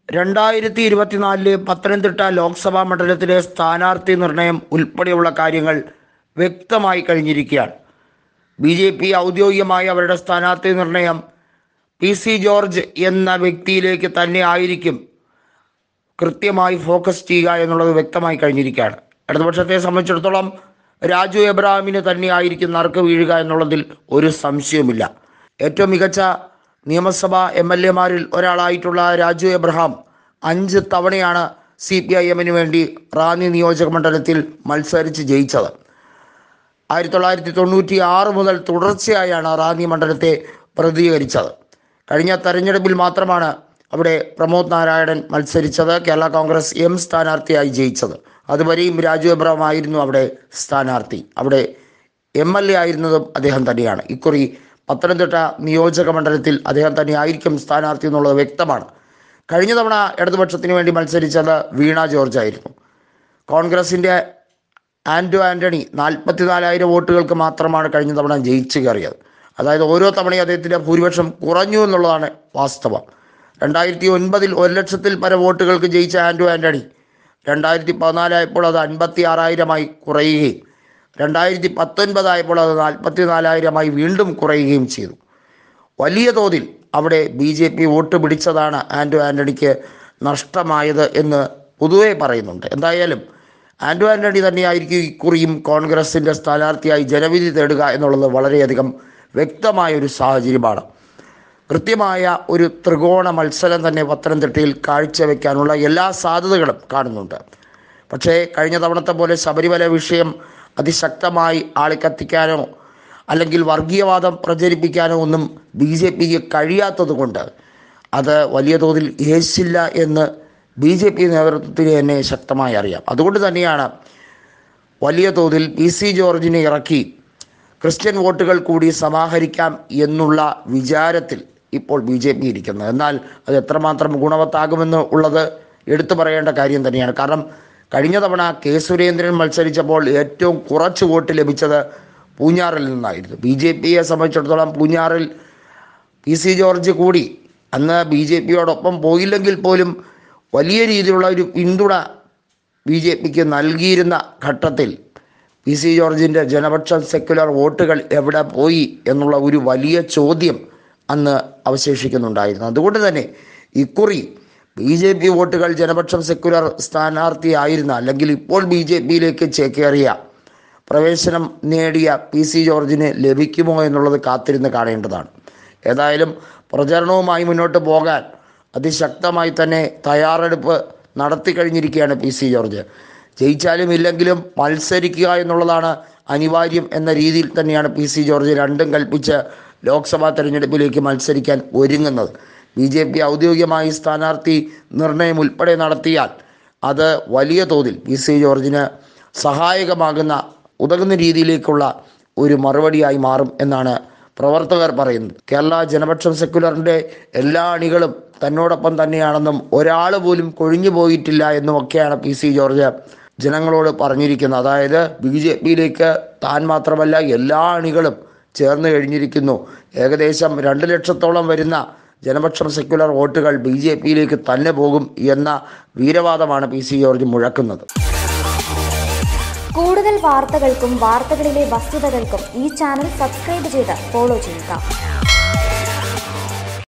2024 പത്തനംതിട്ട ലോക്സഭാ മണ്ഡലത്തിലെ സ്ഥാനാർത്ഥി നിർണയം ഉൾപ്പെടെയുള്ള കാര്യങ്ങൾ വ്യക്തമായി കഴിഞ്ഞിരിക്കുകയാണ്. BJP ഔദ്യോഗികമായി അവരുടെ സ്ഥാനാർത്ഥി നിർണയം PC ജോർജ് എന്ന വ്യക്തിയിലേക്ക് തന്നെ ആയിരിക്കും കൃത്യമായി ഫോക്കസ് ചെയ്യുക എന്നുള്ളത് വ്യക്തമായി കഴിഞ്ഞിരിക്കുകയാണ്. ഇടതുപക്ഷത്തെ സംബന്ധിച്ചിടത്തോളം രാജു എബ്രഹാമിന് തന്നെ ആയിരിക്കും നറുക്ക് വീഴുക എന്നുള്ളതിൽ ഒരു സംശയവുമില്ല. ഏറ്റവും മികച്ച നിയമസഭാ MLA-മാരിൽ ഒരാളായിട്ടുള്ള രാജു എബ്രഹാം 5 തവണയാണ് CPIM-ന് വേണ്ടി റാന്നി നിയോജക മണ്ഡലത്തിൽ മത്സരിച്ച് ജയിച്ചത്. 1996 മുതൽ തുടർച്ചയായാണ് റാന്നി മണ്ഡലത്തെ പ്രതിനിധീകരിച്ചത്. കഴിഞ്ഞ തെരഞ്ഞെടുപ്പിൽ മാത്രമാണ് അവിടെ പ്രമോദ് നാരായണൻ മത്സരിച്ചത്, കേരള കോൺഗ്രസ് M സ്ഥാനാർത്ഥിയായി ജയിച്ചത്. അതുവരെയും രാജു എബ്രഹാം ആയിരുന്നു അവിടെ സ്ഥാനാർത്ഥി. അവിടെ MLA ആയിരുന്നതും അദ്ദേഹം തന്നെയാണ്. ഇക്കുറി പത്തനംതിട്ട നിയോജക മണ്ഡലത്തിൽ അദ്ദേഹം തന്നെ ആയിരിക്കും സ്ഥാനാർത്ഥി എന്നുള്ളത് വ്യക്തമാണ്. കഴിഞ്ഞ തവണ ഇടതുപക്ഷത്തിന് വേണ്ടി മത്സരിച്ചത് വീണ ജോർജ് ആയിരുന്നു. കോൺഗ്രസിൻ്റെ ആൻഡോ ആൻ്റണി 44,000 വോട്ടുകൾക്ക് മാത്രമാണ് കഴിഞ്ഞ തവണ ജയിച്ചു കയറിയത്. അതായത് ഓരോ തവണയും അദ്ദേഹത്തിൻ്റെ ഭൂരിപക്ഷം കുറഞ്ഞു എന്നുള്ളതാണ് വാസ്തവം. 2009 1 ലക്ഷത്തിൽ പരം വോട്ടുകൾക്ക് ജയിച്ച ആൻഡോ ആൻ്റണി 2014 ആയപ്പോൾ അത് 56,000 കുറയുകയും 2019 ആയപ്പോൾ അത് 44,000 വീണ്ടും കുറയുകയും ചെയ്തു. വലിയ തോതിൽ അവിടെ BJP വോട്ട് പിടിച്ചതാണ് ആൻഡോ ആൻ്റണിക്ക് നഷ്ടമായത് എന്ന് പൊതുവെ പറയുന്നുണ്ട്. എന്തായാലും ആൻഡോ ആൻ്റണി തന്നെയായിരിക്കും ഇക്കുറിയും കോൺഗ്രസിൻ്റെ സ്ഥാനാർത്ഥിയായി ജനവിധി തേടുക എന്നുള്ളത് വളരെയധികം വ്യക്തമായൊരു സാഹചര്യമാണ്. കൃത്യമായ ഒരു ത്രികോണ മത്സരം തന്നെ പത്തനംതിട്ടയിൽ കാഴ്ചവെക്കാനുള്ള എല്ലാ സാധ്യതകളും കാണുന്നുണ്ട്. പക്ഷേ കഴിഞ്ഞ തവണത്തെ പോലെ ശബരിമല വിഷയം അതിശക്തമായി ആളിക്കത്തിക്കാനോ അല്ലെങ്കിൽ വർഗീയവാദം പ്രചരിപ്പിക്കാനോ ഒന്നും BJPക്ക് കഴിയാത്തത് കൊണ്ട് അത് വലിയ തോതിൽ ഏശില്ല എന്ന് BJP നേതൃത്വത്തിന് തന്നെ ശക്തമായി അറിയാം. അതുകൊണ്ട് തന്നെയാണ് വലിയ തോതിൽ PC ജോർജിനെ ഇറക്കി ക്രിസ്ത്യൻ വോട്ടുകൾ കൂടി സമാഹരിക്കാം എന്നുള്ള വിചാരത്തിൽ ഇപ്പോൾ BJP ഇരിക്കുന്നത്. എന്നാൽ അത് എത്രമാത്രം ഗുണവത്താകുമെന്ന് ഉള്ളത് എടുത്തു പറയേണ്ട കാര്യം തന്നെയാണ്. കാരണം കഴിഞ്ഞ തവണ K. സുരേന്ദ്രൻ മത്സരിച്ചപ്പോൾ ഏറ്റവും കുറച്ച് വോട്ട് ലഭിച്ചത് പൂഞ്ഞാറിൽ നിന്നായിരുന്നു. BJPയെ സംബന്ധിച്ചിടത്തോളം പൂഞ്ഞാറിൽ PC ജോർജ് കൂടി അന്ന് BJPയോടൊപ്പം പോയില്ലെങ്കിൽ പോലും വലിയ രീതിയിലുള്ള ഒരു പിന്തുണ BJPക്ക് നൽകിയിരുന്ന ഘട്ടത്തിൽ PC ജോർജിൻ്റെ ജനപക്ഷം സെക്യുലർ വോട്ടുകൾ എവിടെ പോയി എന്നുള്ള ഒരു വലിയ ചോദ്യം അന്ന് അവശേഷിക്കുന്നുണ്ടായിരുന്നു. അതുകൊണ്ട് തന്നെ ഇക്കുറി BJP വോട്ടുകൾ ജനപക്ഷം സെക്യുലർ സ്ഥാനാർത്ഥിയായിരുന്ന അല്ലെങ്കിൽ ഇപ്പോൾ BJPയിലേക്ക് ചേക്കേറിയ പ്രവേശനം നേടിയ PC ജോർജിന് ലഭിക്കുമോ എന്നുള്ളത് കാത്തിരുന്ന് കാണേണ്ടതാണ്. ഏതായാലും പ്രചരണവുമായി മുന്നോട്ട് പോകാൻ അതിശക്തമായി തന്നെ തയ്യാറെടുപ്പ് നടത്തി കഴിഞ്ഞിരിക്കുകയാണ് PC ജോർജ്. ജയിച്ചാലും ഇല്ലെങ്കിലും മത്സരിക്കുക എന്നുള്ളതാണ് അനിവാര്യം എന്ന രീതിയിൽ തന്നെയാണ് PC ജോർജ് രണ്ടും കൽപ്പിച്ച് ലോക്സഭാ തെരഞ്ഞെടുപ്പിലേക്ക് മത്സരിക്കാൻ ഒരുങ്ങുന്നത്. BJP ഔദ്യോഗികമായി സ്ഥാനാർത്ഥി നിർണയം ഉൾപ്പെടെ നടത്തിയാൽ അത് വലിയ തോതിൽ PC ജോർജിന് സഹായകമാകുന്ന ഉതകുന്ന രീതിയിലേക്കുള്ള ഒരു മറുപടിയായി മാറും എന്നാണ് പ്രവർത്തകർ പറയുന്നത്. കേരള ജനപക്ഷം സെക്യുലറിൻ്റെ എല്ലാ അണികളും തന്നോടൊപ്പം തന്നെയാണെന്നും ഒരാൾ പോലും കൊഴിഞ്ഞു പോയിട്ടില്ല എന്നുമൊക്കെയാണ് PC ജോർജ് ജനങ്ങളോട് പറഞ്ഞിരിക്കുന്നത്. അതായത് BJPയിലേക്ക് താൻ മാത്രമല്ല എല്ലാ അണികളും ചേർന്ന് കഴിഞ്ഞിരിക്കുന്നു. ഏകദേശം 2 ലക്ഷത്തോളം വരുന്ന ജനപക്ഷം സെക്യുലർ വോട്ടുകൾ BJPയിലേക്ക് തന്നെ പോകും എന്ന വീരവാദമാണ് PC ജോർജ് മുഴക്കുന്നത്. കൂടുതൽ വാർത്തകൾക്കും വാർത്തകളിലെ വസ്തുതകൾക്കും ഈ ചാനൽ സബ്സ്ക്രൈബ് ചെയ്ത് ഫോളോ ചെയ്യുക.